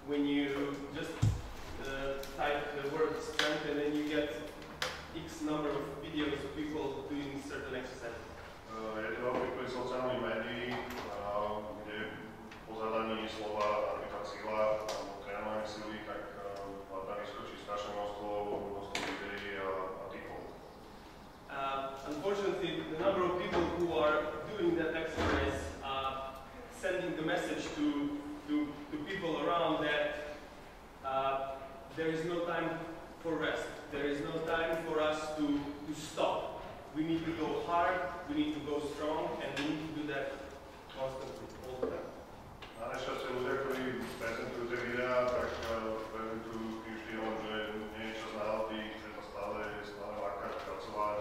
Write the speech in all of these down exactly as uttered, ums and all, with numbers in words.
when you just uh, type the word strength and then you get X number of videos of people doing certain exercises? Uh, je to veľmi sociálnych médií, uh, kde po zadaní slova napríklad sila alebo trénovanie sily, tak uh, tam vyskočí strašné množstvo, množstvo videí a, a typov. Uh, unfortunately, the number of people who are doing that exercise, uh, sending the message to, to, to people around that uh, there is no time for rest. There is no time for us to, to stop. We need to go hard, we need to go strong, and we need to do that constantly, all the time. Na nešťastie ľudia, ktorí prezentujú tie videá, tak uh, prezentujú tým štýlom, že nie je čas na oddych, že to stále je stále makať, pracovať.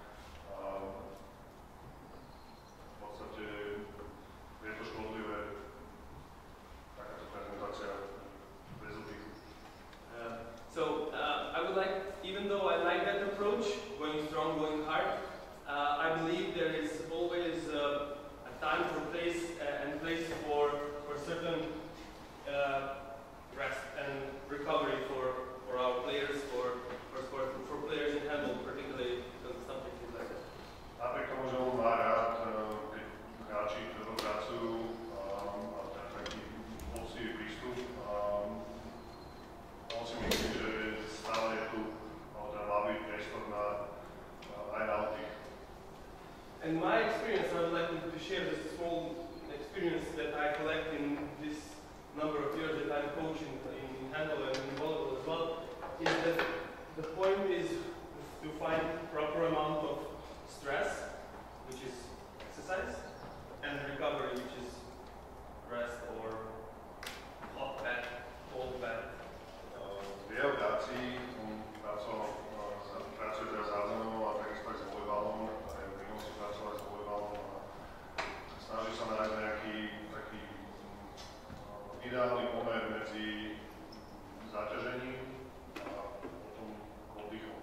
V podstate je to škodlivé, takáto prezentácia bez oddychu. Uh, so uh, I would like, even though I like that approach, going strong, going hard, uh, I believe there is always uh, a time for place uh, and place for for certain uh, rest and recovery for for our players, for for sport, for players in handball, particularly because the subject is like that. Napriek tomu, že on má rád, keď hráči tvrdo pracujú um, a ten taký poctivý prístup, um, on si myslí, že stále je tu, alebo ten má byť priestor na uh, aj na oddych. And my experience, I would like to share this small experience that I collect in this number of years that I'm coaching in handball and in volleyball as well, is that the point is to find proper amount of stress, which is exercise, and recovery, which is rest or hot bath, cold bath. V jeho práci on pracoval, pracuje teraz s hádzanou a takisto aj s volejbalom, aj v minulosti pracoval s volejbalom a snaží sa nájsť nejaký taký ideálny pomer medzi zaťažením a potom oddychom.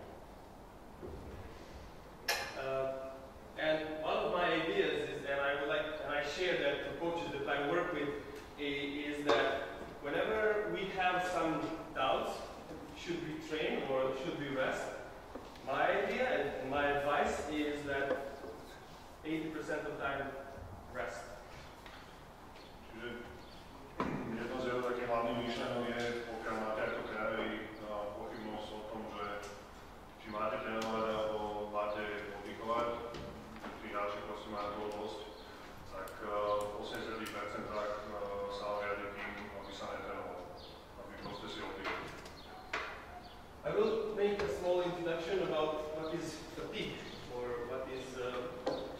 Uh, and one of my ideas is, and I would like, and I share that to coaches that I work with, is that whenever we have some doubts, should we train or should we rest? My idea and my advice is that eighty percent of time rest. Čiže jedno z jeho takých hlavných myšlenok je, pokiaľ máte ako tréneri pochybnosť o tom, že či máte trénovať alebo máte oddychovať, tí hráči proste majú toho dosť, tak v osemdesiat percent sa riadi tým, aby sa netrénoval, aby proste si oddychol. I will make a small introduction about what is fatigue, or what is uh,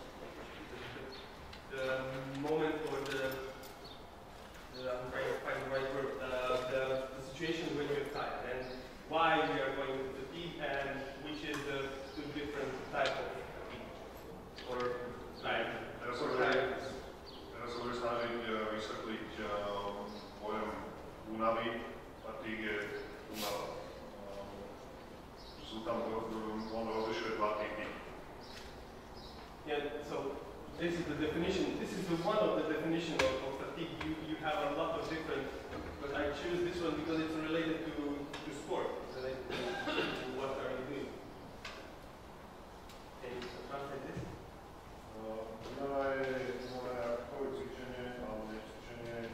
the, the moment or the, the I'm trying to find the right word, uh, the, the situation when you're tired and why we are going to fatigue and which is the two different type of fatigue or tired. Teraz sa budem snažiť vysvetliť pojem únavy. Fatigue je únava. Sú tam, on rozlišuje dva typy. Yeah, so this is the definition, this is the one of the definition of, of fatigue. You, you have a lot of different, but I choose this one because it's related to, to sport, related to, to what are you doing. Can you translate this? Únava je znamená takové cvičenie, alebo cvičenie.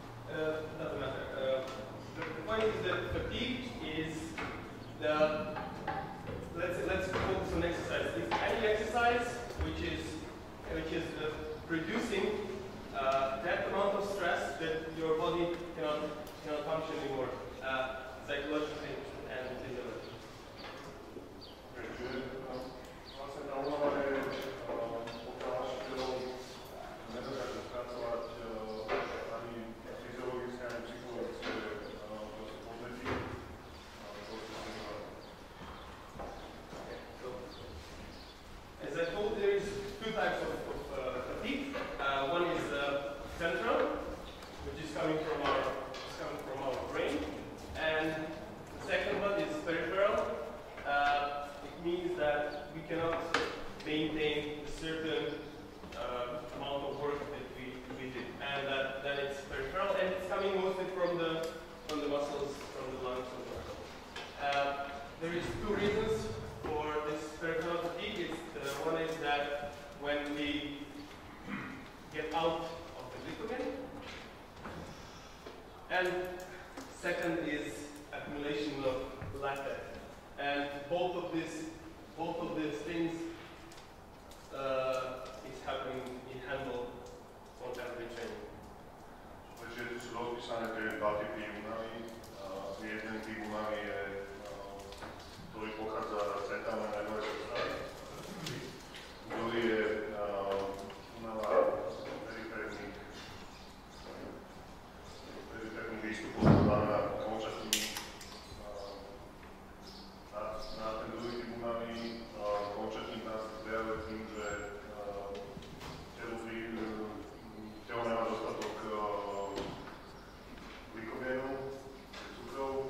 Uh, doesn't matter. Uh, the, the point is that fatigue is the is two reasons for this peripheral fatigue. It's, uh, one is that when we get out of the glycogen, and second is accumulation of lactate. And both of these, both of these things uh, is happening in handle on every training. Takže tu sú rozpísané tie dva typy únavy. Jeden typ únavy je, ktorý pochádza z centrálnej nervovej sústavy. Druhý je únava periférnych periférnych výstupov, to znamená končatiny. Na ten druhý typ únavy končatín nás prejavuje tým, že telo nemá dostatok glykogénu, cukrov.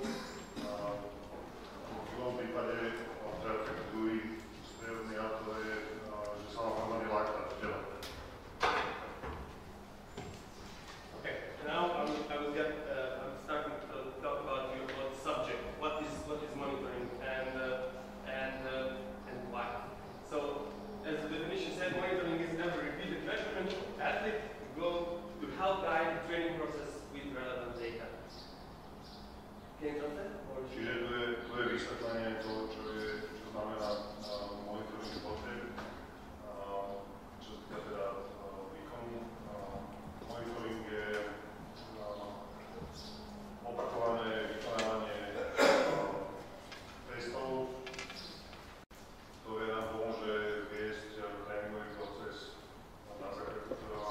V druhom prípade, teda taký druhý sprievodný jav, to je, že sa vám hromadí láktát v tele. Okay, now I will, I will get, uh, I'm starting to talk about you about the subject. What is what is monitoring and uh, and uh, and why? So, as the definition said, monitoring is every repeated measurement of athlete goal to help guide the training process with relevant data. Can you translate? Čiže to je, to je vysvetlenie toho, čo, je, čo znamená uh, monitoring potreb, uh, čo sa týka teda uh, výkonu. Uh, monitoring je uh, opakované vykonávanie uh, testov, ktoré nám pomôže viesť uh, tréningový proces na základe ktorého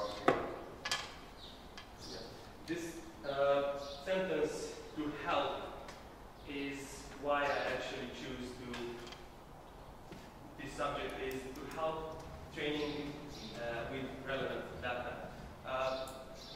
This uh, sentence to help is why I actually choose to, this subject is to help training uh, with relevant data. Uh,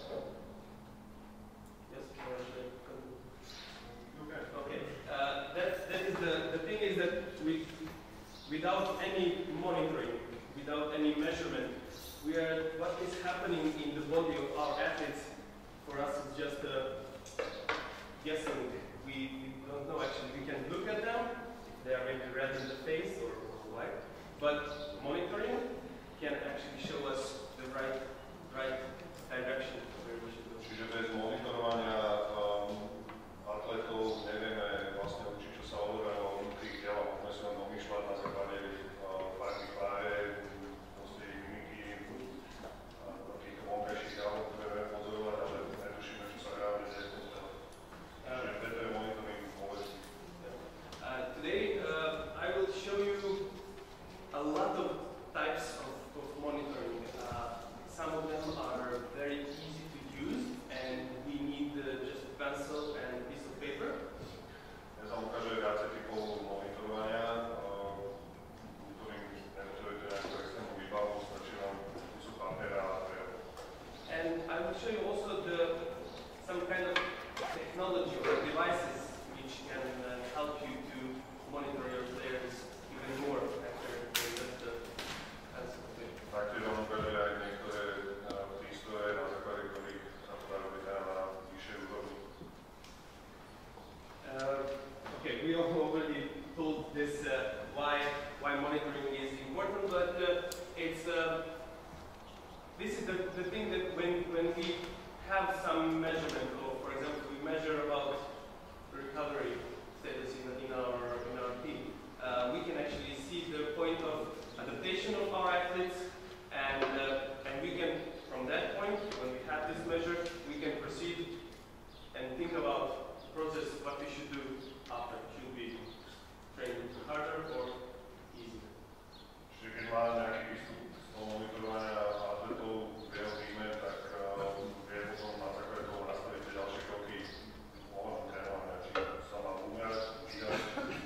yes, or should I continue? Okay. Okay, uh, that, that is the, the thing is that we, without any monitoring, without any measurement, we are, what is happening in the body of our athletes, for us is just uh, guessing. We, we don't know actually. We can look at them, if they are maybe red in the face or, or white, but monitoring can actually show us the right, right direction where we should go. Čiže bez monitorovania um, atletov nevieme vlastne učiť, čo sa odohralo vnútri tela. Môžeme si len domýšľať na základe uh, farby tváre, proste ich mimiky, uh, takýchto vonkajších javov, ktoré vieme pozorovať, ale netušíme, čo sa reálne deje v tom tele. Čiže preto je monitoring dôležitý. Uh, today uh, I will show you a lot of types of, of monitoring. Uh, some of them are very easy to use and we need uh, just a pencil and a piece of paper. Ja sa ukážem viacej typov monitorovania, ktorým nepotrebujete nejakú externú výbavu, stačí vám kusu papiera a prejavy. And I will show you also the some kind of technology or devices which can uh, help you to monitor your players even more after just the pencil. Taktiež vám ukáže aj niektoré prístroje, na základe ktorých sa to dá robiť aj na vyššej úrovni. Uh, okay, we already told this uh, why why monitoring is important, but uh, it's uh, this is the, the thing that when when we have some measurement, or for example, we measure about recovery status in, in our in our team, uh, we can actually see the point of adaptation of our athletes, and uh, and we can from that point, when we have this measure, we can proceed and think about the process, what we should do after. Should we train harder or easier? Čiže keď má nejaký výstup z toho monitorovania atletov v jeho týme, tak vie potom na základe toho nastaviť tie ďalšie kroky ohľadom trénovania, či sa má umiať, vydať.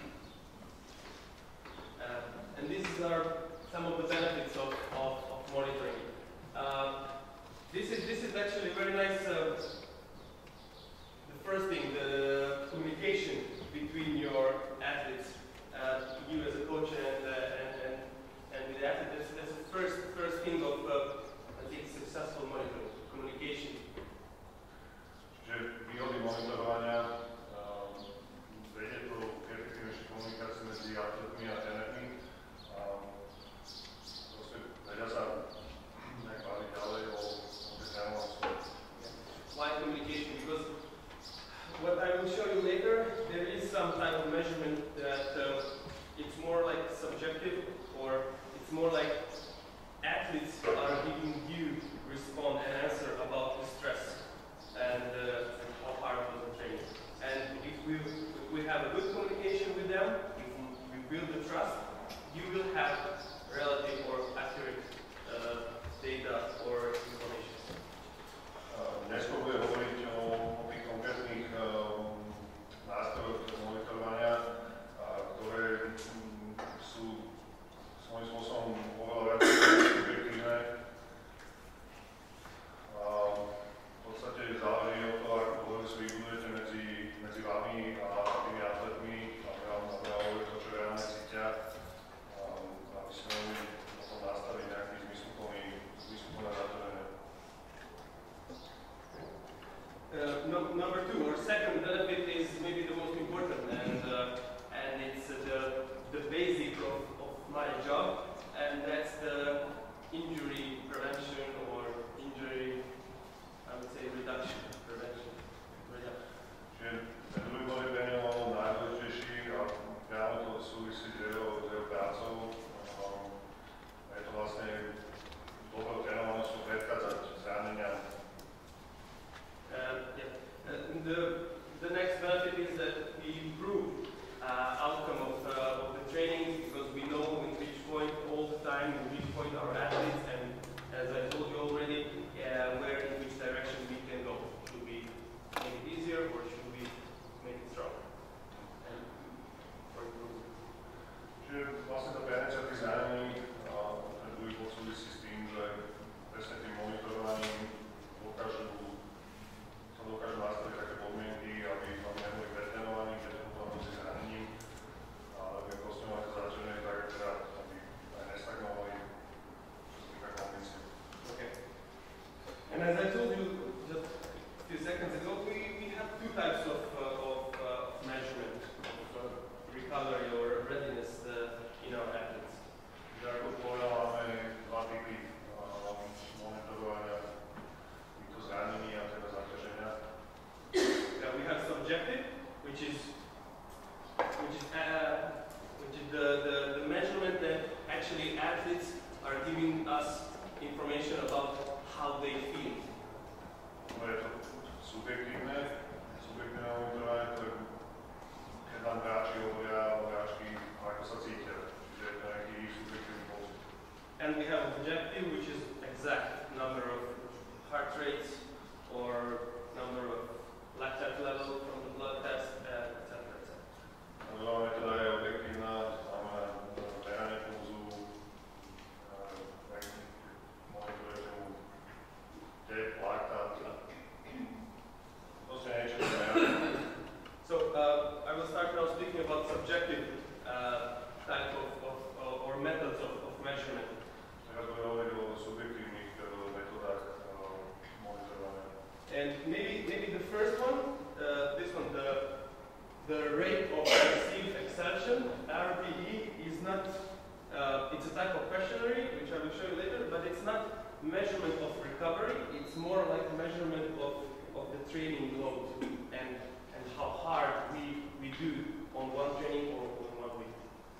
Uh, and these are some of the benefits of, of, of monitoring. Uh, this is this is actually very nice. Uh, the first thing, the communication between your athletes, uh, you as a coach and uh, and, and and with the athlete. That's, that's the first first thing of uh, I think successful monitoring, communication. Čiže výhody monitorovania, vedie to k efektívnejšej komunikácii build the trust, you will have relative or accurate uh, data or information. Dnes bude hovoriť o, o tých konkrétnych um, nástrojoch monitorovania, ktoré um, sú svojím spôsobom oveľa viac subjektívne. V podstate záleží od toho, ako dôveru si vybudujete medzi, medzi vami a tými atletmi, aby vám nabralo to, čo reálne cítia, aby sme mohli potom nastaviť nejaký zmysluplný, zmysluplné zatržené. Uh, no, number two, or second benefit is maybe the most important, and uh, and it's uh, the the basic of, of my job, and that's the injury prevention or injury, I would say, reduction, prevention, reduction. Čiže ten druhý bod je pre neho najdôležitejší a priamo to súvisí s jeho, s jeho prácou. Je to vlastne dobrou trénovanosťou predchádzať zraneniam. Uh, yeah. Uh, the the next benefit is that we improve uh, outcome of uh, of the training because we know in which point all the time, in which point our athletes, and as I told you already, uh, where in which direction we can go. Should we make it easier or should we make it stronger? And or improve. Čiže vlastne tá prevencia tých zranení ten druhý bod súvisí s tým, že presne tým monitorovaním dokážu dokážu nastaviť také podmienky, aby vám neboli pretrénovaní, keď to potom si zranením, ale aby proste mali to začlené tak, teda, aby aj nestagnovali, čo sa týka kondície. Okay. And as I told you just a few seconds ago, we, we have two types of, uh, of uh, measurement of uh, recovery or readiness uh, in our athletes. Že ako povedal, máme dva typy monitorovania týchto zranení a teda zaťaženia. Yeah, we have subjective, which is which is uh, which is the, the, the measurement that actually athletes are giving us information about how they feel. No je to subjektívne, subjektívne monitorovanie, to je, keď nám hráči hovoria o hráčky, ako sa cítia, čiže je to nejaký subjektívny pocit. And we have objective, which is exact number of heart rates or number of lactate level from the blood test, uh, et cetera, et cetera. Máme teda aj objektívna, máme meranie pulzu, monitorujete mu tep, laktát. Proste niečo to meranie. So uh, I will start now speaking about subjective uh, type of, of, of or methods of, of measurement. Teraz budeme hovoriť o subjektívnych metodách monitorovania. And maybe maybe the first one, uh, this one, the the rate of perceived exertion, R P E, is not. Uh, it's a type of questionnaire which I will show you later, but it's not measurement of recovery. It's more like measurement of of the training load and and how hard we we do on one training or on one week.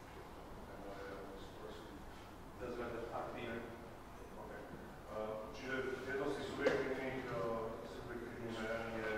Doesn't matter R P E. Okay. Uh, čiže jedno z tých subjektívnych subjektívnych meraní je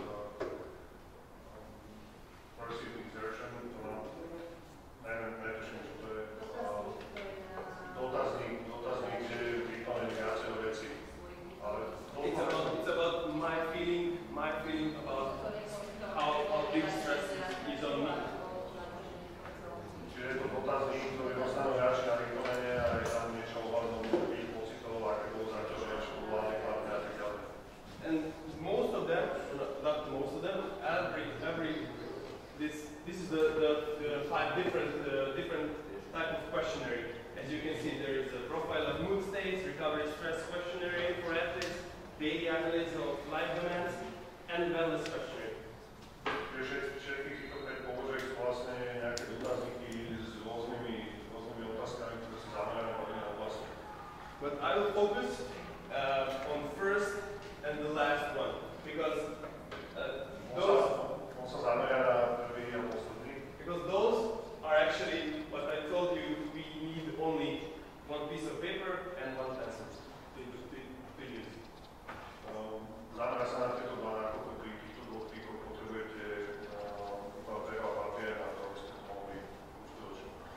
perceived exertion, to nám neviem, netuším, čo to je. Dotazník, dotazník, kde je vyplnený viacero vecí. Ale It's about it's about my feeling, my feeling about how how big stress is on me. Čiže je to dotazník, ktorý dostanú hráči na vyplnenie a je tam niečo ohľadom tých pocitov, aké bolo zaťaženie, čo bolo adekvátne a tak ďalej. And most of them, not most of them, every every this this is the the, the five different uh, different type of questionnaire. As you can see, there is a profile of mood states, recovery stress questionnaire for athletes, daily analysis of life demands, and wellness questionnaire. Čiže všetkých týchto päť položiek sú vlastne nejaké dotazníky s rôznymi, rôznymi otázkami, ktoré sú zamerané na iné oblasti. But I will focus uh, on first and the last one because uh, those On sa zameria na prvý a posledný. because those are actually what I told you. We need only one piece of paper and one pencil to, to, to use. Um, Zamerá sa na tieto dva, nakoľko pri týchto dvoch typoch potrebujete um, iba pera a papier na to, aby ste to mohli uskutočniť.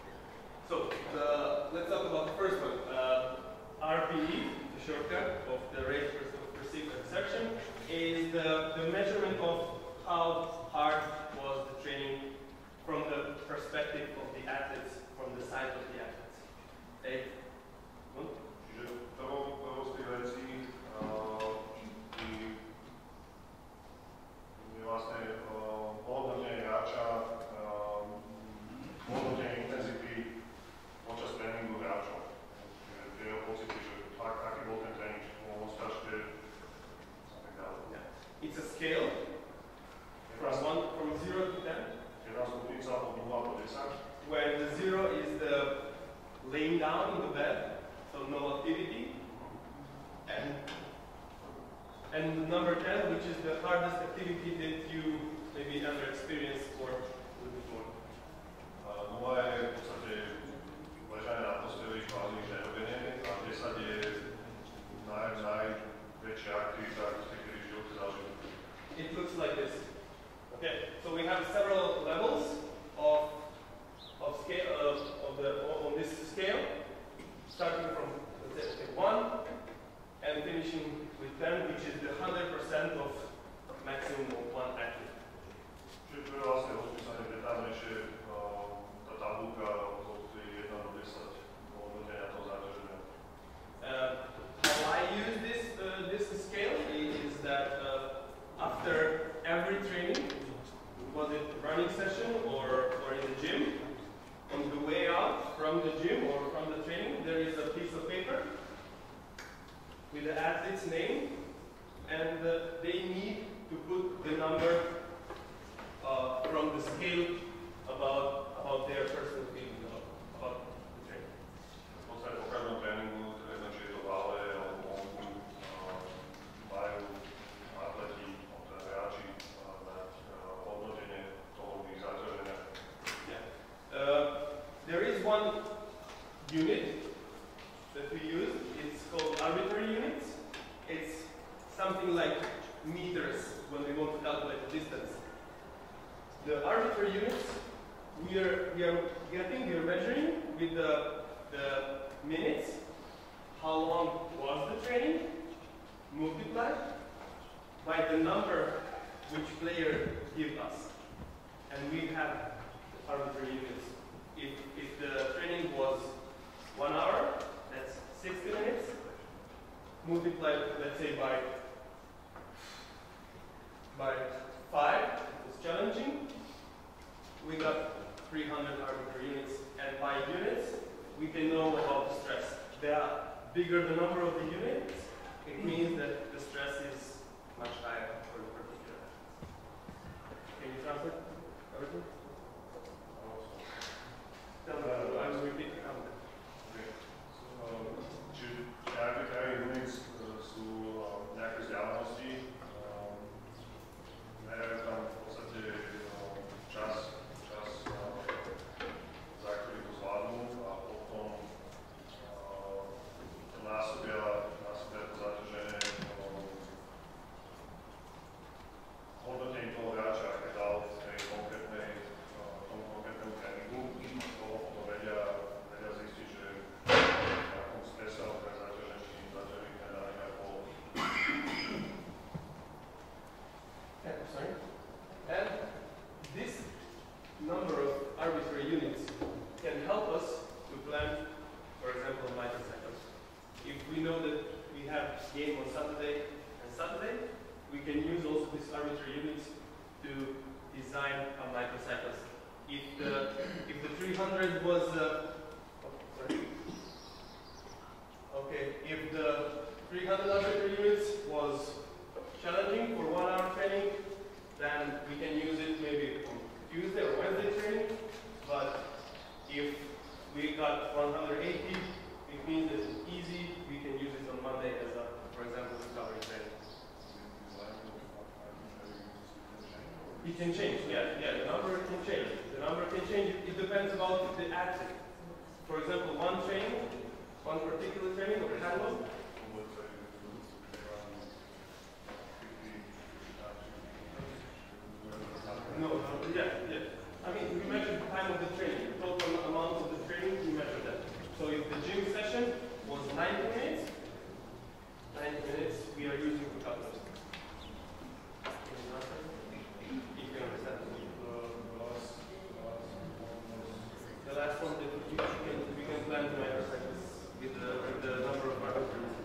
when the zero is the laying down in the bed, so no activity, and and number ten, which is the hardest activity that you maybe ever experienced or a little bit more. Nula je v podstate ležanie na posteli, kvázi nič nerobenie, a desať je naj, najväčšia aktivita, kedy v živote zažil. It looks like this. Okay, so we have several levels of of scale of, of the on this scale, starting from let's say one and finishing with ten, which is the hundred percent of maximum of one active. Čiže to je vlastne rozpísané detálnejšie tá tabulka od jeden do desať hodnotenia toho záťaženia. Uh, how I use this uh, this scale is that uh, after every training, was it running session or, or in the gym, on the way out from the gym or from the training, there is a piece of paper with the athlete's name, and uh, they need to put the number uh, from the scale about about their personal feeling about, about the training. V podstate po každom tréningu, teda či je to v hale alebo vonku, majú atleti, teda hráči dať hodnotenie toho ich záťaženia. Yeah. Uh, there is one unit that we use. It's called arbitrary units. It's something like meters when we want to calculate the distance. The arbitrary units we are we are getting, we are measuring with the the minutes, how long was the training, multiplied by the number which player give us. And we have arbitrary units. If if the training was one hour, that's sixty minutes, multiplied, let's say, by by five, it's challenging, we got three hundred arbitrary units, and by units, we can know about the stress. The bigger the number of the units, it means that the stress is much higher for the particular. Can you translate everything? Tell me, I will repeat the comment. Čiže arbitrary units sú nejaké vzdialenosti, merajú tam v podstate čas, čas, za ktorý to zvládnu, a potom násobia, násobia to záťaženie hodnotení toho hráča, aké dal v tej konkrétnej, tomu konkrétnemu tréningu, toho potom vedia, vedia zistiť, že v akom strese alebo tak záťažení, či záťažení nedali aj po. Yeah, sorry. And this number of arbitrary units can help us to plan, for example, microcycles. If we know that we have game on Saturday and Saturday, we can use also these arbitrary units to design a microcycles. If the if the three hundred was uh, oh, sorry. Okay, if the three hundred arbitrary units was challenging for one hour training, then we can use it maybe on Tuesday or Wednesday training. But if we got one hundred eighty, it means that it's easy, we can use it on Monday as a, for example, recovery training. It can change, yeah, yeah, the number can change. The number can change, it, it depends about the athlete. For example, one training, one particular training or handle, no, no, yeah, yeah. I mean, we measure the time of the training, the total amount of the training, we measure that. So if the gym session was ninety minutes, ninety minutes, we are using for calculus. If you understand. The last one that we can, we can plan the microcycles with the, with the number of arbitrary.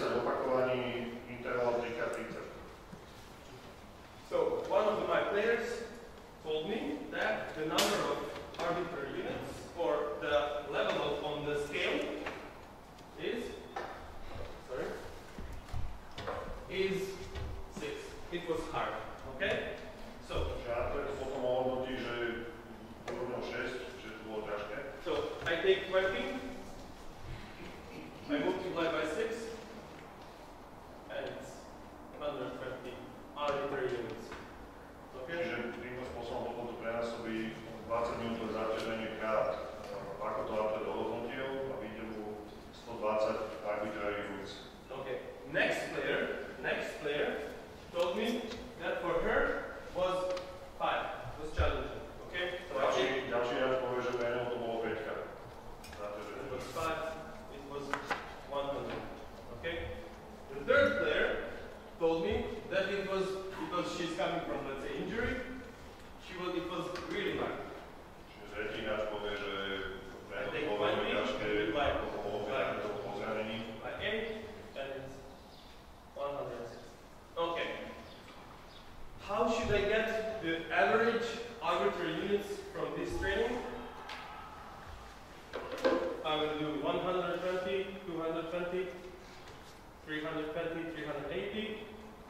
desať opakovaní, interval trikrát tridsať. So one of my players told me that the number of arbitrary units or the level on the scale is sorry is six. It was hard. Okay? So Žiaľ, potom hodnotí, že urobil šesť, že to bolo ťažké. so I take twenty, I multiply by six, and it's one hundred twenty arbitrary units. Okay? Čiže týmto spôsobom potom to prenásobí dvadsať minútové záťaženie krát, ako to atlet dohodnotil a vyjde mu sto dvadsať arbitrary units. Okay. Next player, next player told me that for her was five. Was challenging. Okay. So I Ďalší, think ďalší hráč povie, že pre neho to bolo päťka. it Záťaženie. was five. It was one hundred. Okay. The third player told me that it was because she's coming from, let's say, injury. She was. It was really hard. Čiže tretí hráč povie, že pre I neho think to bolo veľmi twenty, ťažké, divide ako to bolo by- to bolo po zranení. By eight, and it's one hundred six. Okay. How should I get the average arbitrary units from this training? I will do one hundred twenty, two hundred twenty, three hundred twenty, three hundred eighty.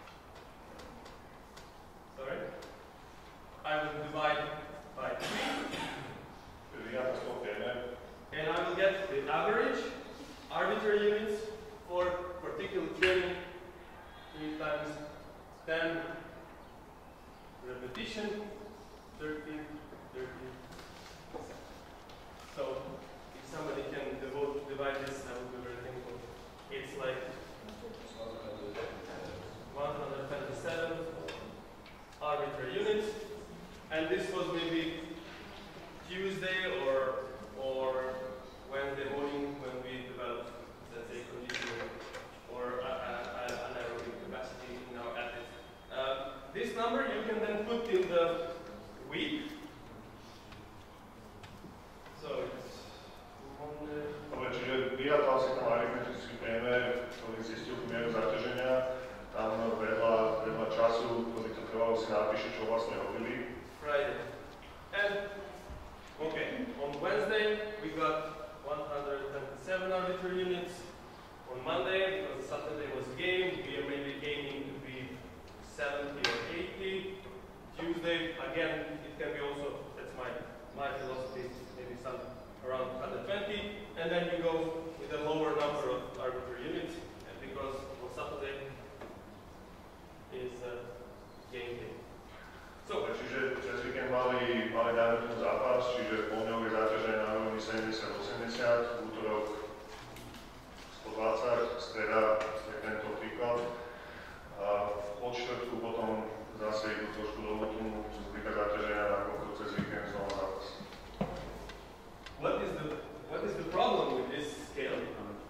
Sorry. I will divide by three, Vyjadra z toho priemer. and I will get the average arbitrary units for particular training. three times ten repetition, thirteen, thirteen. So if somebody can devote, divide this, I would be very thankful. It's like one hundred twenty-seven arbitrary units, and this was maybe Tuesday or or Wednesday morning when we developed, let's say, conditioning or uh, uh, uh, anaerobic capacity in our athletes. Uh, this number you can then put in the week. So it's Monday. Dobre, čiže vyrátal si tam aritmetický priemer, ktorý zistil tú mieru zaťaženia. Tam vedľa, vedľa času, ktorý to trvalo, si napíše, čo vlastne robili. Friday. And, okay, on Wednesday we got one hundred twenty-seven arbitrary units. On Monday, because Saturday was a game, we are maybe aiming to be seventy or eighty. Tuesday, again, it can be also, that's my, my philosophy, maybe some around one hundred twenty. And then you go with a lower number of arbitrary units, and because on Saturday is a game day. So, Dobre, čiže cez víkend mali, mali dajme tomu zápas, čiže poľňové záťaženie na úrovni sedemdesiat osemdesiat, v útorok sto dvadsať, streda je tento príklad. A od štvrtku potom zase idú trošku do útlumu, čo sa týka záťaženia, nakoľko cez víkend znova zápas. what is the what is the problem with this scale?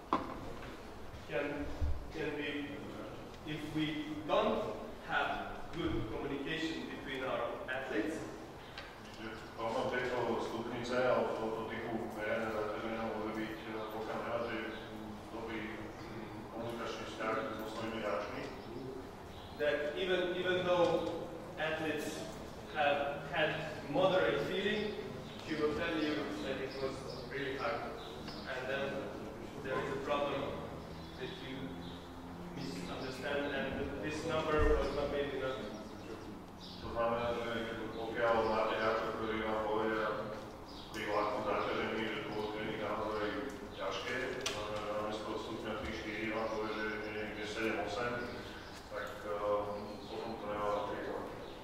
Can can we, if we don't have good communication between our athletes, Čiže problém tejto stupnice alebo tohoto typu merania záťaženia môže byť, pokiaľ nemáte dobrý komunikačný vzťah so svojimi hráčmi, that even even though athletes have had moderate feeling, she will tell you that it was really hard, and then there is a problem that you misunderstand, and this number was not maybe not. to znamená, že pokiaľ máte hráčov, ktorí vám povedia pri ľahkom záťažení, že to bolo tréning naozaj ťažké, to znamená, že namiesto stupňa tri štyri vám povie, že je niekde sedem osem, tak uh, potom to nemá zaujímavé.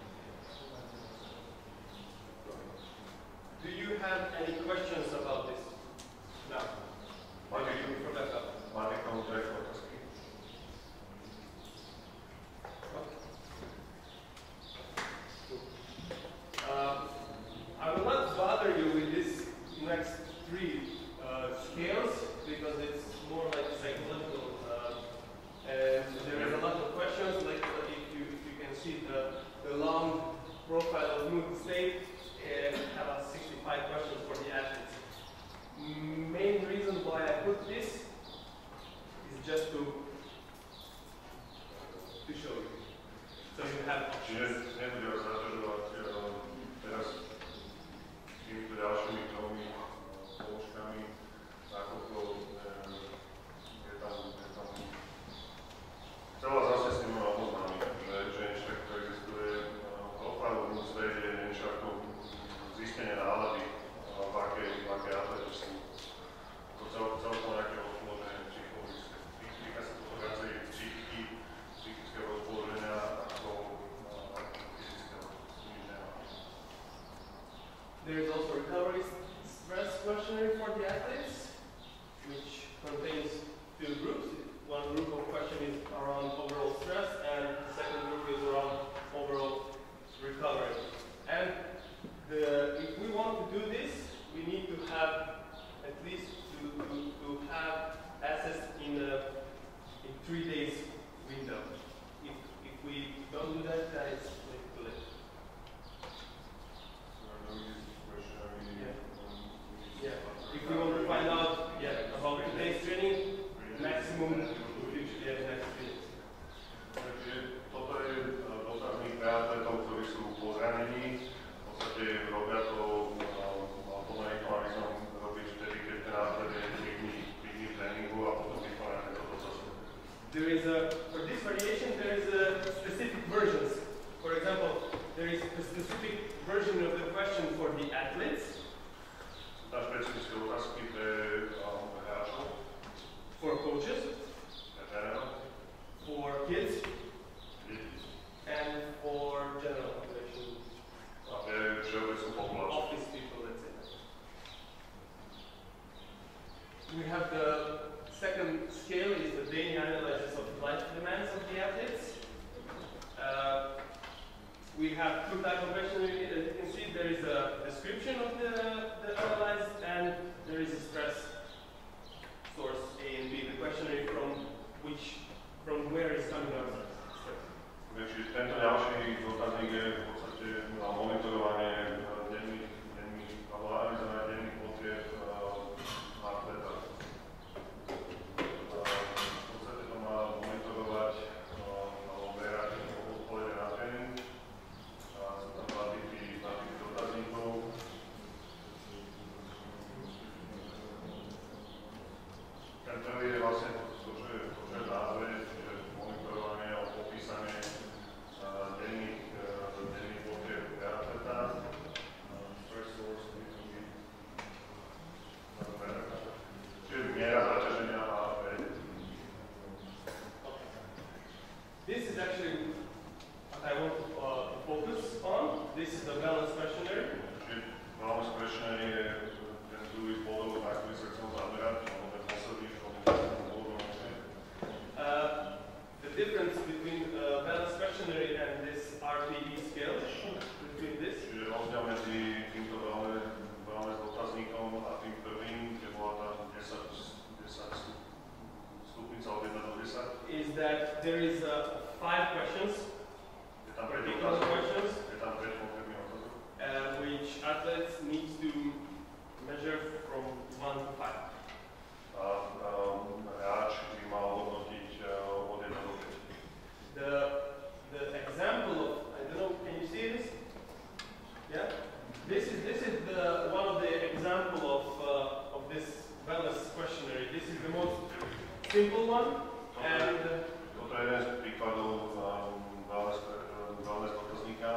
Do you have any questions about this? No. Máte, Maybe you forgot that. máte k tomu nejaké otázky? Okay. Čiže nebude vás zaťažovať teraz týmito ďalšími tromi položkami, nakoľko je tam, je tam chcel vás zase s tým oboznámiť, že, že niečo takto existuje. Profilový svet je niečo ako zistenie nálady, v akej, v akej atlete sú. To cel, celkom nejaké rozpoloženie psychologické. Týka sa to viacej psychiky, psychického rozpoloženia ako fyzického. There is also a recovery stress questionnaire for the athletes, which contains two groups. One group of question is around overall stress, and the second group is around overall recovery. And the, if we want to do this, we need to have at least to, to, to have access in a in three days window. If, if we don't do that, then it's like too late. Yeah. Yeah. If we want to find out yeah, about today's training, maximum future yeah, next week. Takže toto je dotazník pre atletov, ktorí sú po zranení. V podstate robia to automatizmom robiť vtedy, keď ten atlet je tri dní tréningu a potom vykoná tento proces. There is a, for this variation, there is a specific versions. For example, there is a specific version of the question for the athletes. Sú tam špecifické otázky pre hráčov. For coaches. Pre trénerov. For kids. And for general population. A pre všeobecnú populáciu. Office people, let's say. We have the second scale is the daily analysis of life demands of the athletes. Uh, we have two types of questionnaire. As you can see, there is a description of the, the analyzed, and there is a stress source A and B. The questionnaire from which, from where is coming our stress. Takže tento ďalší dotazník je v podstate monitorovanie denných, denných, alebo analyzovanie denných potrieb atleta. V podstate to má monitorovať alebo merať odpovede na tréning. Sú tam dva typy dotazníkov. Ten prvý je vlastne to, čo je v názve, čiže monitorovanie alebo popísanie denných potrieb atleta. Stress source, čiže miera zaťaženia a This is actually what I want to uh, focus on. This is the balance questionnaire. Čiže balance questionnaire je ten druhý bodov, na ktorý sa chcem zamerať, alebo ten posledný, čo Uh, the difference between uh, balance questionnaire and this R P E scale, between this. Čiže rozdiel medzi týmto wellness dotazníkom a tým prvým, kde bola tá desať stupnica od jeden do desať. Is that there is uh, five questions, Je tam päť particular otázok, questions, je tam päť konkrétnych otázok. uh, which athletes need to measure from one to five. A um, hráč by mal hodnotiť uh, od jeden do päť. The the example of I don't know, can you see this? Yeah, this is this is the one of the example of uh, of this wellness questionnaire. This is the most simple one, and uh, Toto je jeden z príkladov um, wellness, wellness dotazníka.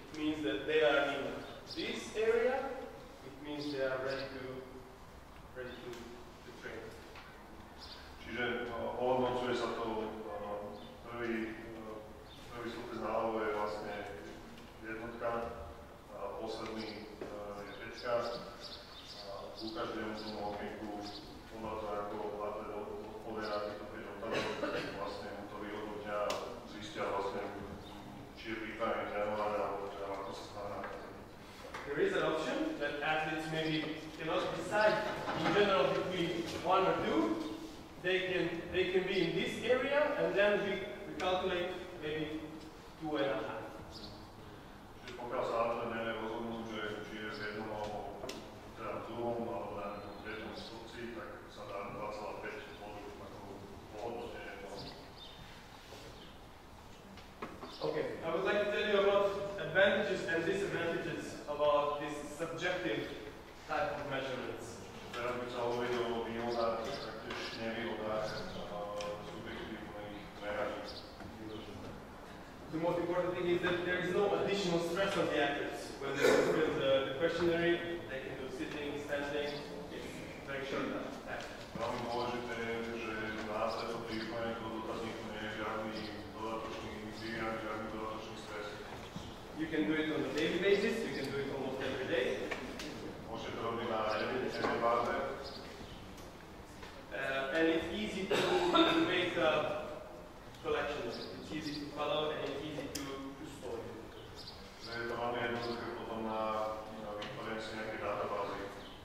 means that they are in this area. It means they are ready to ready to, to train. Čiže uh, ohodnocuje sa to, uh, prvý, uh, prvý súpis náhodou je vlastne jednotka, a posledný uh, je peťka. A ku každému tomu okýnku podľa toho, ako atlet odpovie na týchto päť otázok, vlastne mu to vyhodnotia a zistia vlastne, či je pripravený trénovať, alebo ako sa stáva na to. There is an option that athletes maybe cannot decide in general between one or two. They can they can be in this area, and then we, we calculate maybe two and a half. Čiže pokiaľ sa atlet nevie rozhodnúť, že či je v jednom alebo teda v druhom alebo na nejakom treťom stupci, tak sa dá dva celé päť bodov ako ohodnotenie. Okay, I would like to tell you about advantages and disadvantages about this subjective type of measurements. Teraz by sa hovoril o výhodách, taktiež nevýhodách subjektívnych meraní. The most important thing is that there is no additional stress on the athletes. When they fulfill the, the questionnaire, they can do sitting, standing, it's very short time. Veľmi dôležité je, že na atletu pri vyplnení toho dotazníku nie je žiadny dodatočný výjak, žiadny dodatočný stres. You can do it on a daily basis, you can do it almost every day. Môžete to robiť na dennej báze. Uh, and it's easy to, to make uh, collections. It's easy to follow and it's easy to, to store. Že je to veľmi jednoduché potom na, na vytvorenie si nejakej databázy.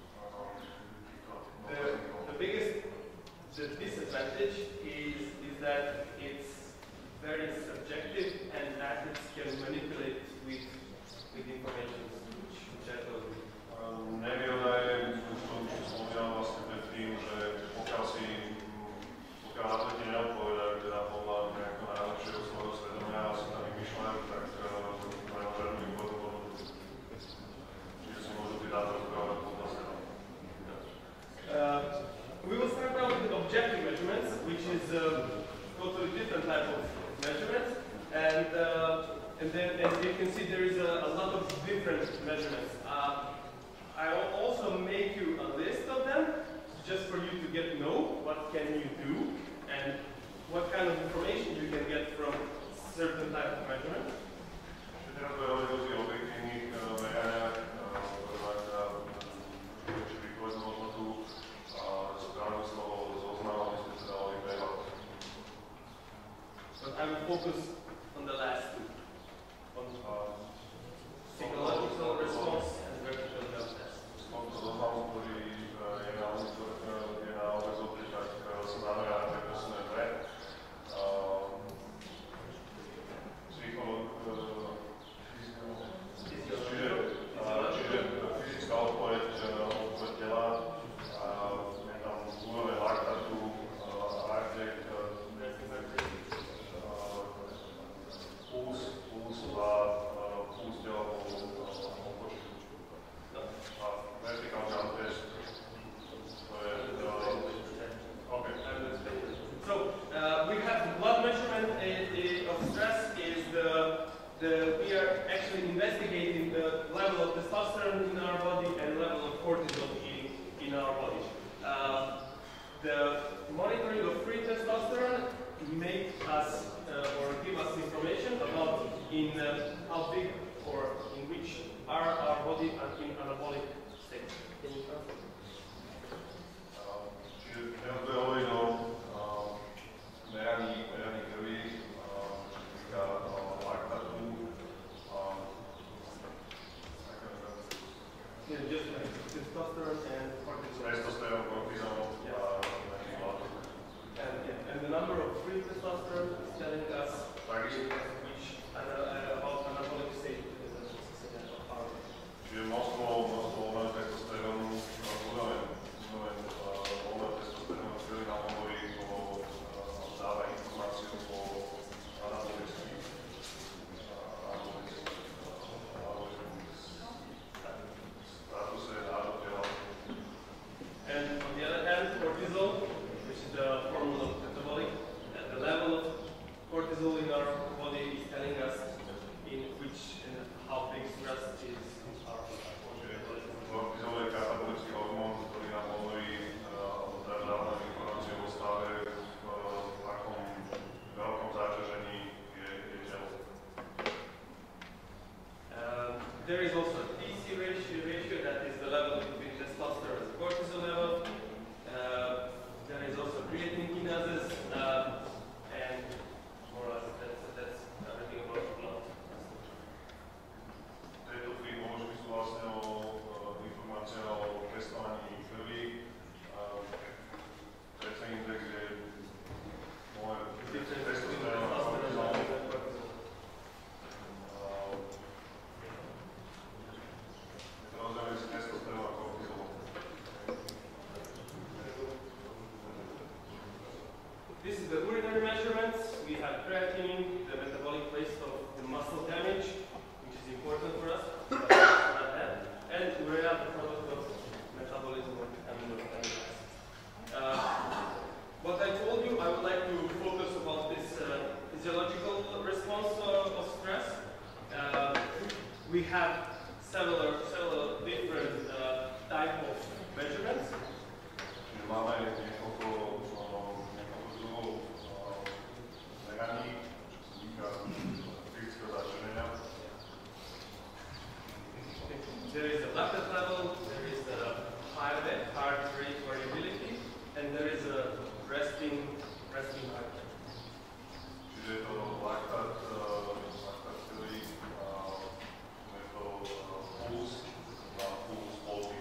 The, the biggest the disadvantage is, is that it's very subjective and athletes can manipulate with, with information, which, which I told you. Um, nevýhoda je, čo už spomínal vlastne predtým, že pokiaľ si, pokiaľ atleti neodpovedajú teda podľa nejakého najlepšieho svojho svedomia a si tam vymýšľajú, tak to majú žiadnu výhodu hodnotu. Čiže si môžu tie dáta rozprávať podľa seba. Uh, we will start now with objective measurements, which is a totally different type of measurements, and uh, and then as you can see there is a, a lot of different measurements. Uh, I will also make you a list of them, just for you to get to know what can you do and what kind of information you can get from certain type of measurement. Teraz budeme hovoriť o tých objektívnych meraniach, ktoré či výpovednú hodnotu a správne z toho zoznamu, aby sme sa dali prehľad. But I will focus on the last two, on psychological response and vertical health test. Z tomto zoznamu, ktorý je na je na obrazovke, tak sa zamerá na posledné dve. Čiže fyzická odpoveď, odpoveď tela, je tam úroveň laktátu, heart rate, there is also a T C ratio, ratio that is the level between testosterone and cortisol level. Uh, there is also creatine kinases, uh, and more or less that's, that's everything about the blood. Tieto tri položky sú vlastne o informácia o testovaní krvi. Predsa index je môj testosterón a kortizol. Rozdelený si testosterón a kortizol. This is the urinary measurements. We have creatinine, the metabolic waste of the muscle damage, which is important for us. And urea, the product of metabolism of amino acids. Uh, what I told you, I would like to focus about this uh, physiological response uh, of stress. Uh, we have several, several different uh, type of measurements. Máme niekoľko, niekoľko druhov meraní, čo sa týka fyzického zaťaženia. There is a lactate level, there is a heart rate, heart rate variability, and there is a resting, resting heart rate. Čiže je to laktát, laktát krvi, je to puls a puls polky.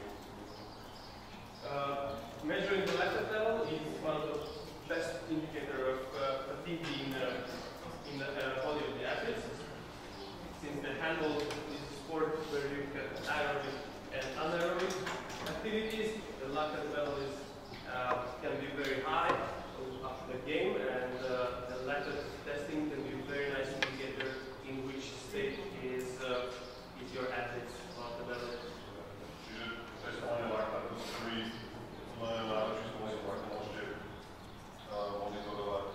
Uh, measuring the lactate level is one of the best indicator of uh, fatigue in, uh, in the uh, body of the athletes. Since the handball is a sport where you get aerobic and anaerobic activities, the lactate level is, uh, can be very high after the game, and uh, the lactate testing can be a very nice indicator in which state is, uh, is your athlete's lactate level. Čiže testovanie laktátu z krvi znamená najlepší spôsob, ako môžete monitorovať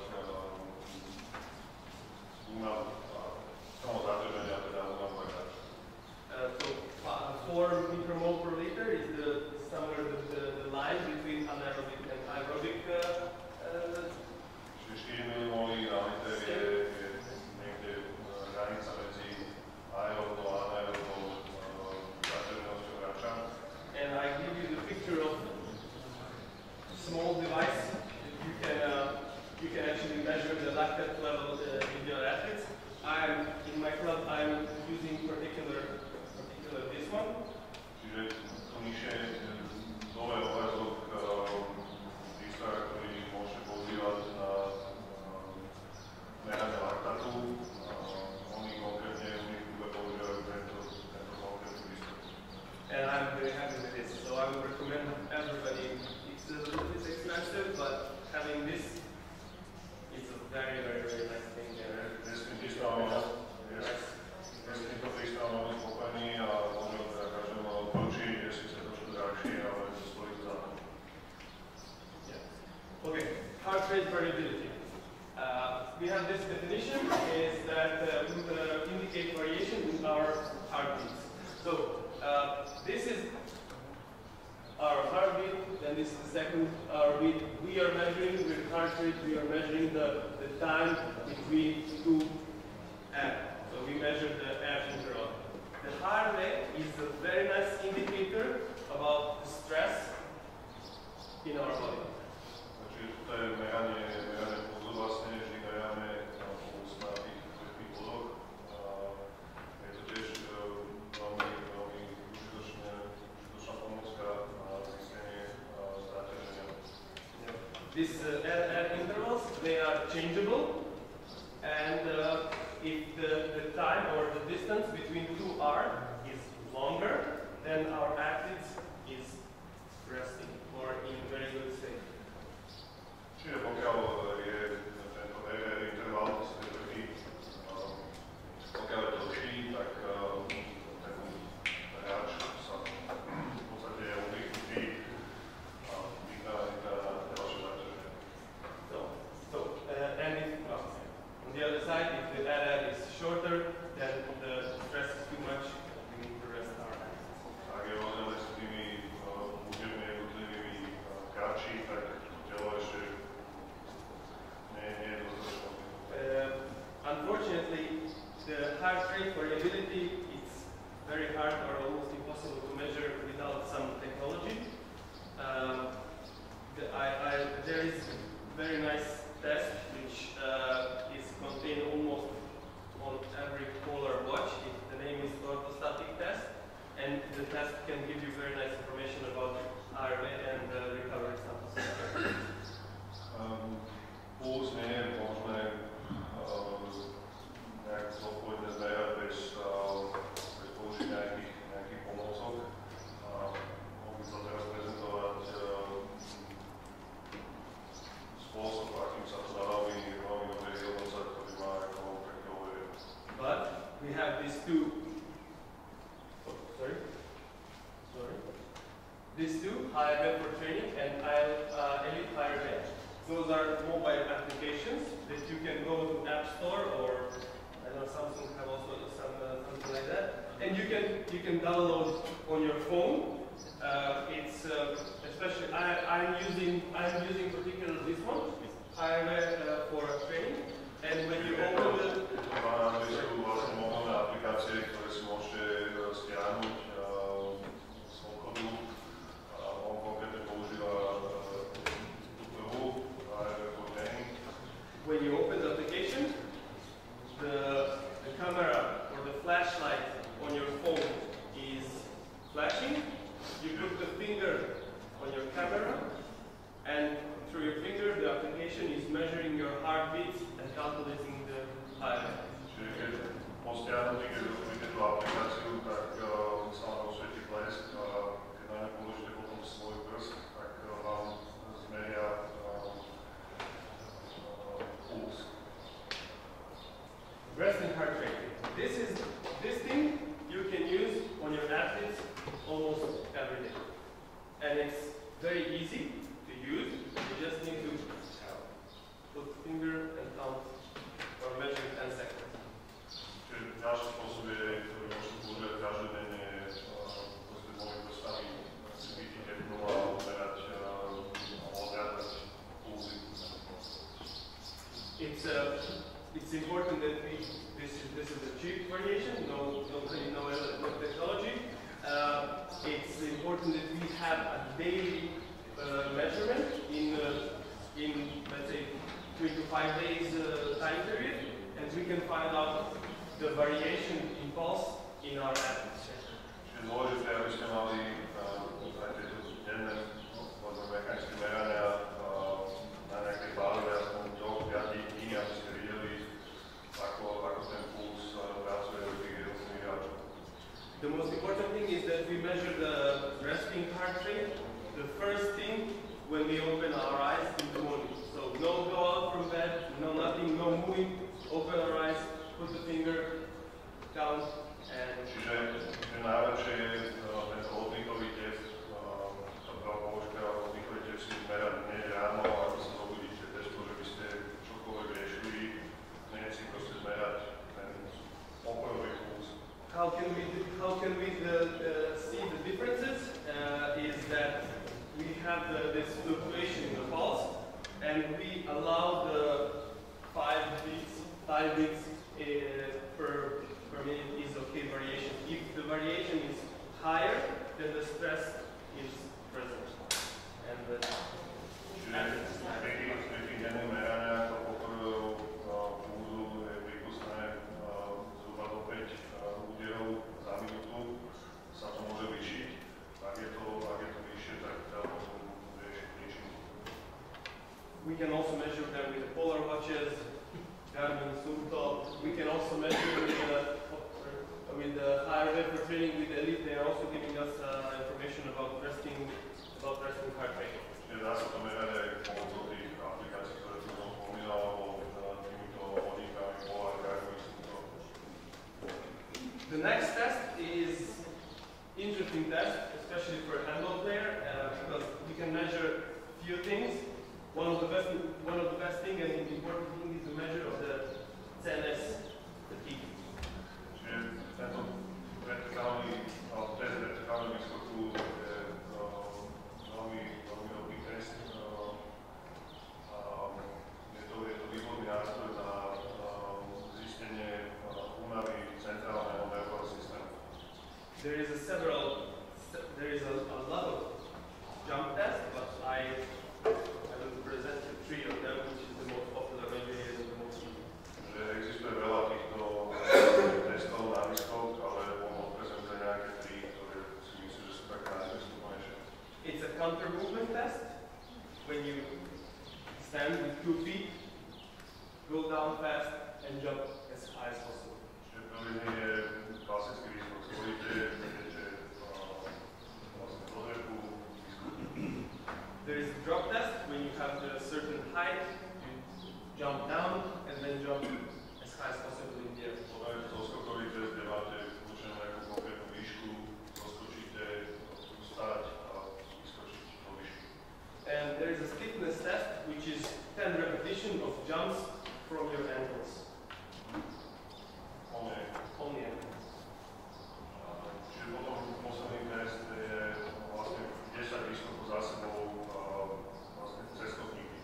únav a samozáťaženia, teda únav laktátu. So uh, four micromole per liter is the somewhere the, the, the line between anaerobic and aerobic. Uh, uh, Čiže štyri milimoly na liter je, je niekde hranica medzi aerobnou a anaerobnou zaťaženosťou hráča. and I give you the picture of a small device that you can uh, you can actually measure the lactate level uh, in your athletes. I'm in my club. I'm using particular particular this one. Čiže tu nižšie dole je obrazok prístroja, ktorý môžete používať na meranie laktátu. Oni konkrétne u nich bude používajú tento, tento konkrétny prístroj. And I'm very happy with this. So I would recommend everybody. It's a little bit expensive, but having this is a very, very, very nice thing. And Dnes tým prístrojom je dnes týmto prístrojom veľmi spokojný a môžem teda každému odporučiť, je síce trošku drahšie, ale stojí to za to. yeah. Okay, heart rate variability. Uh, we have this definition is that uh, we uh, indicate variation in our heartbeats. So uh, this is our heartbeat, and this is the second heartbeat. We are measuring with heart rate. We are measuring the, the time between two F. So we measure the F interval. The heart rate is a very nice indicator about the stress in our body. Takže toto je meranie, meranie pulzu vlastne, vždy meráme puls na tých tých bodoch. Je to tiež veľmi, veľmi užitočné, užitočná pomocka na zistenie záťaženia. These uh, R R intervals, they are changeable, and uh, if the, the time or the distance between two R is longer, then our athletes is resting or in very good state. Čiže pokiaľ je tento R R interval, to je taký, pokiaľ je to dlhší, tak ten hráč sa v podstate je oddychnutý a vítá ďalšie záťaženie. So, so uh, and if, uh, on the other side, if the R R is shorter, then the stress is too much, we need to rest our athletes. Ak je rozdiel medzi tými údernými jednotlivými kratší, tak telo ešte very nice test which uh, is contained almost on every Polar watch. It, the name is orthostatic test, and the test can give you very nice information about R V and uh, recovery status. Um, puls nie je možné uh, nejak zodpovedne zmerať bez, uh, bez použitia nejakých, nejakých pomocok. Uh, Mohli sa teraz prezentovať uh, spôsob, akým sa to dá veľmi, veľmi dobre vyhodnocať, ktorý má ako také overenie. But we have these two. Oh, sorry. Sorry. These two, I R V for training and uh, Elite I R V. Those are mobile applications that you can go to App Store, or I know Samsung have also some uh, something like that, and you can you can download on your phone. Uh, it's uh, especially I I'm using I'm using particularly this one I R V uh, for training, and when you open the To sú vlastne mobilné aplikácie, ktoré si môžete stiahnuť z obchodu. On konkrétne používa tú prvú I R V for training. when you open the application, the, the camera or the flashlight on your phone is flashing. You put the finger on your camera, and through your finger, the application is measuring your heartbeat and calculating the I R V. Čiže keď po stiahnutí, keď otvoríte tú aplikáciu, tak uh, sa vám osvietí blesk a keď na ňu položíte potom svoj prst, tak uh, vám zmeria uh, uh, puls. Resting heart rate. This is this thing you can use on your athletes almost every day, and it's very easy to use. You just need to put the finger and count or measure ten seconds. Čiže ďalší spôsob je, ktorý môžete používať každodenne, proste môjmi prstami si vytiahnuť a odmerať a odhľadať pulzy. It's uh, it's important that we this is this is a cheap variation, no no no, no technology. Uh, it's important that we have a daily uh, measurement in uh, in let's say three to five days uh, time period, and we can find out the variation in pulse in our athletes. Čiže dôležité, aby ste mali aj tieto denné mechanické merania na nejakej báze aspoň do päť dní, aby ste videli, ako, ako ten puls pracuje u tých jednotlivých hráčov. The most important thing is that we measure the resting heart rate. The first thing when we open our eyes in the morning. So no go out from bed, no nothing, no moving. Open our eyes, put the finger, count, and. Čiže najlepšie je tento oddychový test, to bola použitá oddychový test si zmerať hneď ráno, ako sa zobudíte bez toho, že by ste čokoľvek riešili, hneď si proste zmerať ten pokojový puls. How can we how can we uh, uh, see the differences? Uh, is that we have the, this fluctuation in the pulse, and we allow the five beats, five beats uh, per per minute is okay variation. If the variation is higher, then the stress is present, and the Čiže pri tých denných meraniach to pokojov pulzu je prípustné zhruba do päť úderov za minútu, sa to môže vyšiť. Ak je to, ak je to vyššie, tak treba potom riešiť príčinu. we can also measure them with the Polar watches, Garmin, Sunto. We can also measure with the with the I R V for training with the Elite. They are also giving us uh, information about resting about resting heart rate. Čiže dá sa to merať aj pomocou tých aplikácií, ktoré tu som spomínal, alebo týmito hodíkami, Polar, Garmin, Sunto. The next test is interesting test, especially for a handball player, uh, because we can measure few things. One of the best, one of the best thing and important thing is the measure of the C N S fatigue. Čiže tento vertikálny, alebo test vertikálneho výskoku je veľmi, veľmi dobrý test. speed, go down fast, and jump as high as possible. Čiže prvý je klasický výskok. Stojíte, idete vlastne do dreku, výskok. There is a drop test when you have a certain height, you jump down and then jump as high as possible in the air. Potom je to zoskokový test, kde máte určenú nejakú konkrétnu výšku, zoskočíte, stať a vyskočiť do výšku. And there is a stiffness test, which is ten repetitions of jumps from your ankles. Only. Only ankles. Čiže potom posledný test je vlastne desať výskokov za sebou vlastne cez stopníky.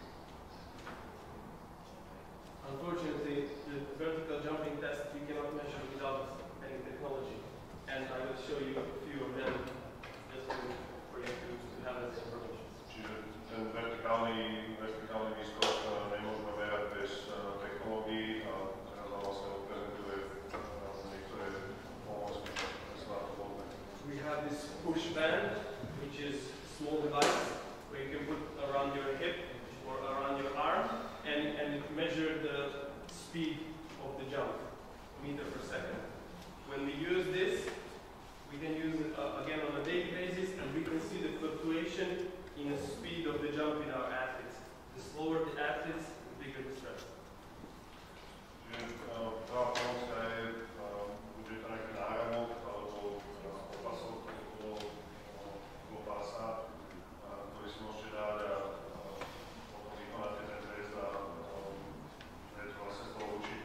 Unfortunately, the vertical jumping test you cannot measure without any technology. And I will show you a few of them just to, for you to, to have this information. Čiže ten vertikálny, vertikálny výskok nemôžeme merať bez technológií a teraz vám vlastne odprezentuje niektoré pomôcky, ktoré sú na to vhodné. We have this push band, which is a small device where you can put around your hip or around your arm and, and measure the speed of the jump, meter per second. When we use this, we can use it uh, again on a daily basis and we can see the fluctuation in the speed of the jump in our athletes. The slower the athletes, the bigger the stress. Čiže prvá pomôcka je, bude to nejaký náramok alebo opasok okolo pása, ktorý si môžete dať a potom vykonáte ten test a budete vlastne z toho učiť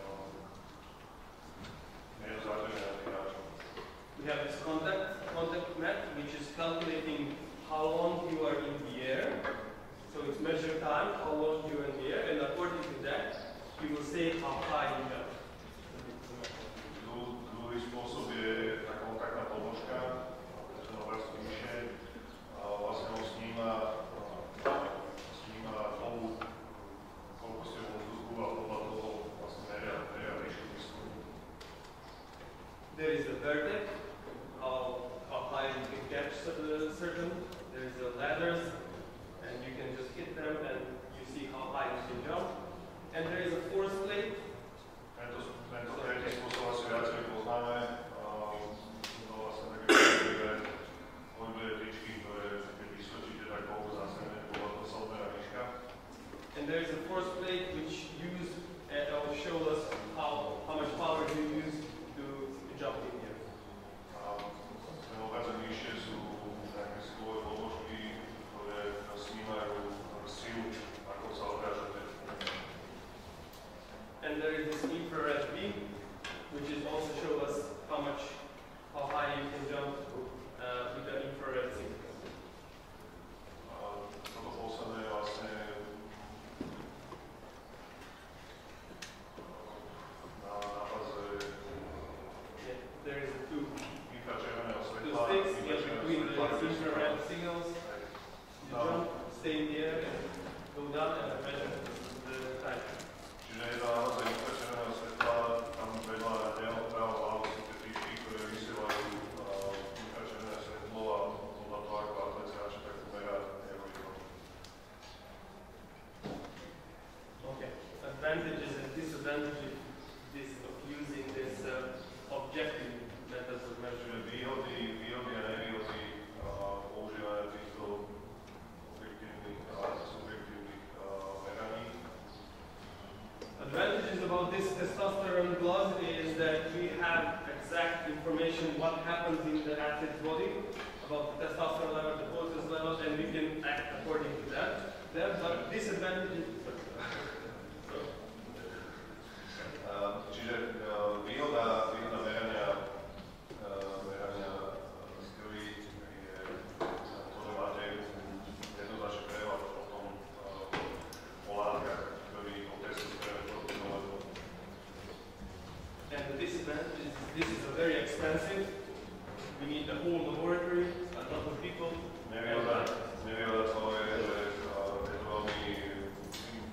nedozáťaženia na tých hráčov. We have this contact, contact mat, which is calculating how long you are in the air. So it's measure time, how long you are in the air, and according to that, you will say how high you jump. Druhý spôsob je tá kontaktná podložka, ktorá sa obraz vyššie. Vlastne on sníma, sníma tomu, koľko ste vo vzduchu a podľa toho vlastne meria, meria výšku výskumu. There is a vertex, how, how high you can catch certain. There is a ladders, and you can just hit them and you see how high you can jump. And there is a force plate. Tento, tento tretí spôsob asi viacej poznáme. To vlastne také pohybuje, pohybuje tyčky, ktoré keď vyskočíte, tak koľko zastanete, podľa toho sa odmerá výška. And there is a force plate which use and uh, will show us how, how much power you use to, to jump in here. Ten obrazek vyššie sú nejaké silové podložky, ktoré snímajú silu, ako sa odrážate. And there is this infrared beam, which is also show us how much, how high you can jump uh, with the infrared signal. Toto posledné je vlastne na, na baze Yeah, there is a two, infračerveného two svetla. sticks yeah, between the infrared signals. You No. jump, stay in the air, and go down and measure the time. Čiže je to na baze infračerveného svetla, tam vedľa neopravo hlavou sú tie tyčky, ktoré vysielajú infračervené svetlo a podľa toho, ako atlet sa radšej tak merá jeho výkon. Okay. Advantages and disadvantages this of using this uh, objective methods of measurement. Čiže výhody, výhody a nevýhody používania týchto objektívnych a subjektívnych meraní. Advantages about this testosterone gloves is that we have exact information what happens in the athlete's body about the testosterone level, the cortisol level, and we can act according to that. Then, but disadvantages. Čiže výhoda, výhoda merania, merania skilly je to, že máte jednoznačný prehľad o tom o látkach, ktorý o testosteróne kortizolu. And the disadvantage is this is a very expensive. We need the whole laboratory, a lot of people. Nevýhoda, nevýhoda toho je, že je to veľmi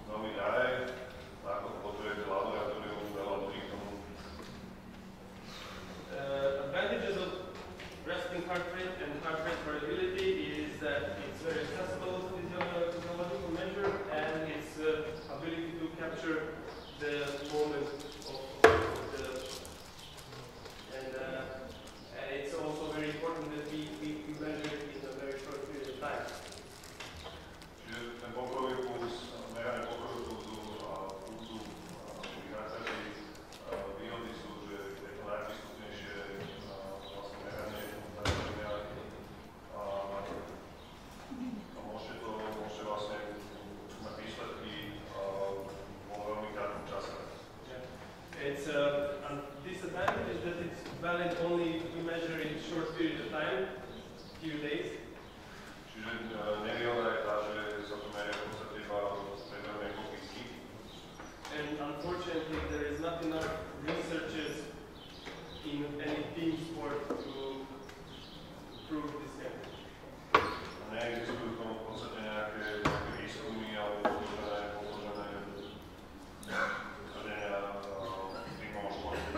valid only if we measure in a short period of time, few days. Čiže uh, nevýhoda je tá, že sa to meria v podstate iba priemerné kopíky. And unfortunately, there is not enough researchers in any team sport to prove this kind. Neexistujú tomu v podstate nejaké, nejaké výskumy alebo podložené, podložené tvrdenia tímov športu.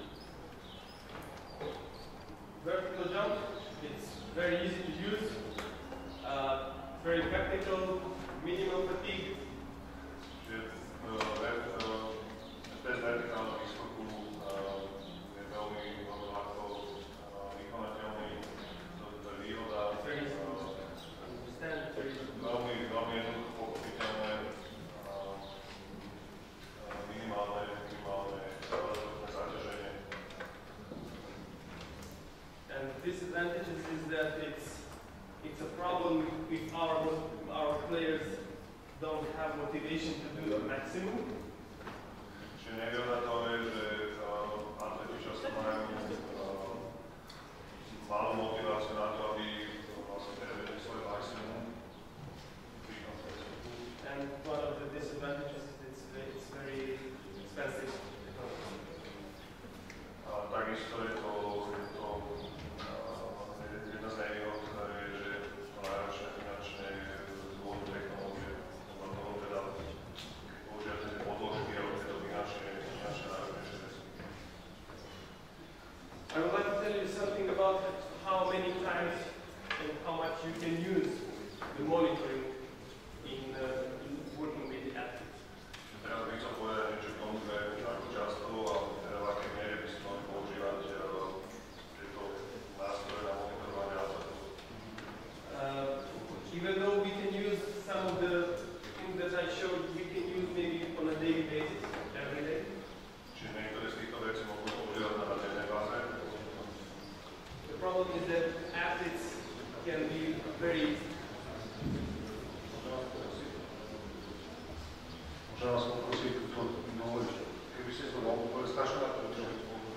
Vertical jump, it's very easy to use, uh, very practical, minimal fatigue. Čiže uh, bez vertikálneho výskoku uh, je veľmi, veľmi ľahko uh, vykonateľný. To, to je výhoda. Very easy to understand, very easy to Veľmi, veľmi jednoducho pochopiteľné, uh, minimálne, minimálne záťaženie. And the disadvantages is that it's it's a problem if our our players don't have motivation to do the maximum. Čiže nevýhoda toho je, že uh, atleti často majú uh, malú motiváciu na to, aby vlastne prevedli svoje maximum. And one of the disadvantages is it's, it's very expensive. A takisto je to, je to uh, jedna z nevýhod, je, že to náročné finančné z dôvodu technológie, podľa toho teda používate tie podložky, ale je to finančné, finančné náročnejšie veci. I would like to tell you something about how many times and how much you can use the monitoring in, uh, in working with the athletes. Teraz by chcel povedať niečo k tomu, že ako často a teda v akej miere by si mali používať tieto nástroje na monitorovanie atletov. Uh, even though we can use some of the things that I showed, we can use maybe on a daily basis, every day. Čiže niektoré z týchto vecí môžu používať na dennej báze. The problem is that athletes can be very Môžem vás poprosiť to dovoliť, keby ste to mohli povedať strašne na to, čo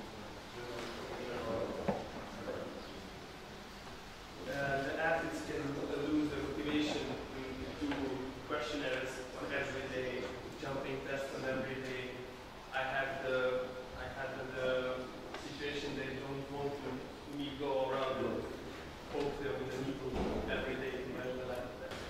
Uh, the athletes can uh, lose their motivation to do questionnaires on every day, jumping tests on every day. I had the I had the, the situation they don't want to me go around and poke them in the nipple every day in my life.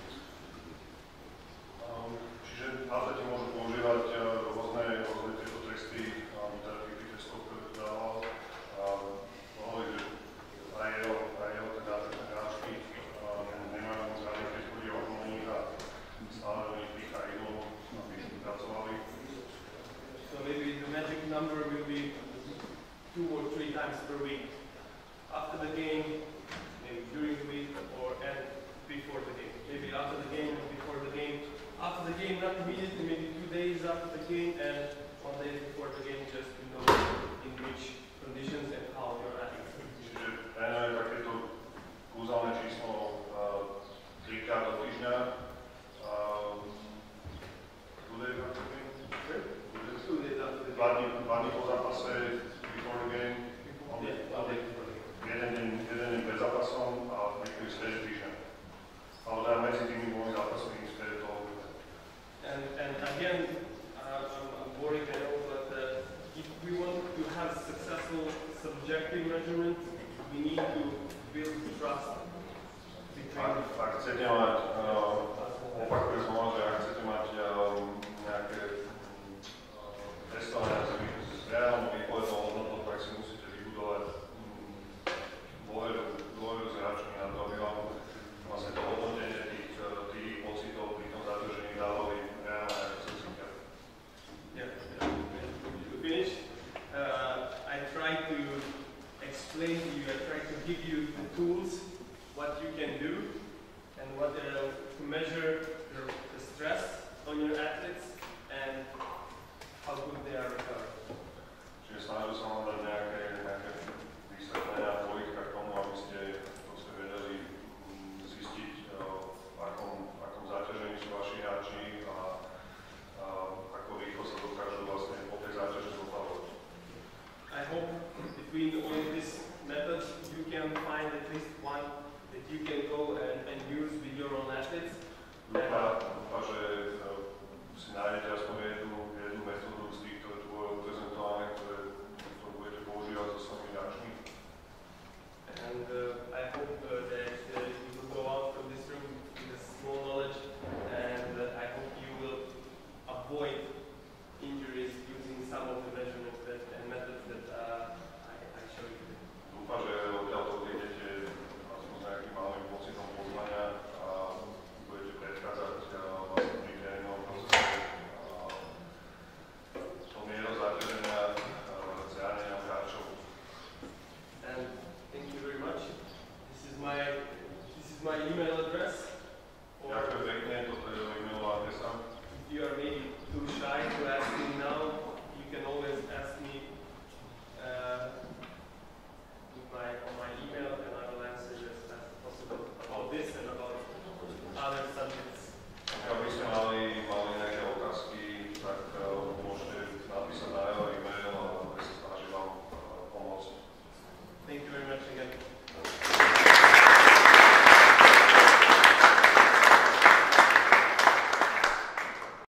Um, čiže atleti môžu používať uh, rôzne, rôzne tieto testy, um, teda tých testov, ktoré tu dával. Um, hovorí, že aj jeho, aj jeho teda hráčky um, nemajú zároveň, keď chodí okolo nich a stále do nich pícha idol, aby pracovali. So maybe the magic number will be two or three times per week. After the game, maybe during the week, or and before the game. Maybe after the game or before the game. After the game, not immediately, maybe two days after the game, and one day before the game, just to know in which conditions and how you're acting. Čiže tréner takéto kúzelné číslo trikrát do týždňa. Two days after the game? Two days after the Dva game. dní, dva dní po zápase, before the game. Yeah, one day before the game. Jeden deň, jeden deň pred zápasom a niektorý stred týždňa. Ale teda medzi tými dvomi zápasmi stred toho. And, and again, uh, I'm, I'm worried, I know, but uh, if we want to have successful subjective measurements, we need to build trust between Ak, ak chcete mať, uh, opakujem znova, že